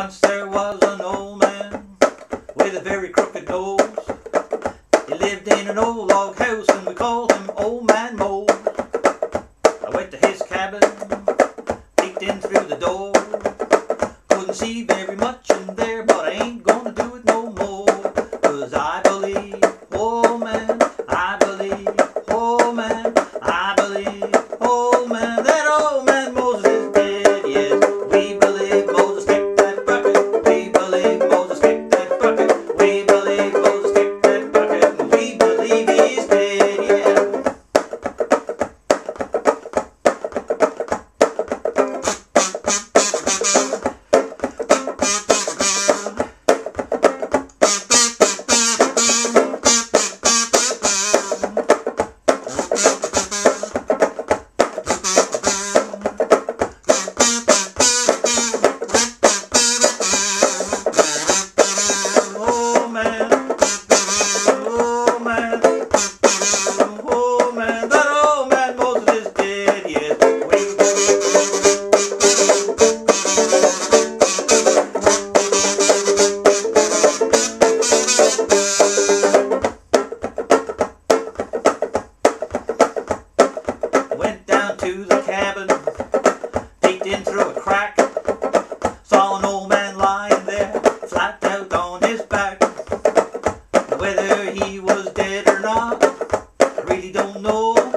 Once there was an old man with a very crooked nose. He lived in an old log house and we called him Old Man Mose. I went to his cabin, peeked in through the door. Couldn't see very much in there, but I ain't gonna do it no more. 'Cause I believe, oh man, I believe, oh man, I believe, oh man, that old man Moses is dead, yes. We believe Moses kicked that bucket, we believe Moses kicked that bucket, we believe Moses kicked that bucket, and we believe he's dead, yeah. To the cabin, peeked in through a crack, saw an old man lying there, flat out on his back. Whether he was dead or not, I really don't know.